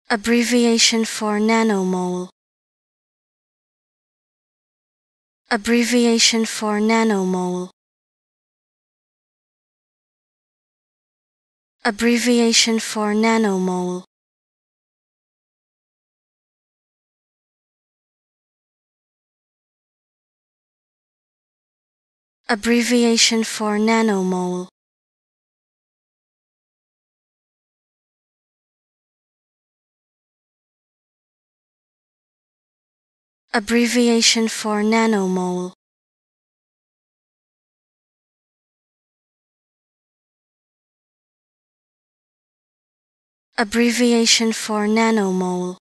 Abbreviation for nanomole. Abbreviation for nanomole. Abbreviation for nanomole. Abbreviation for nanomole. Abbreviation for nanomole. Abbreviation for nanomole.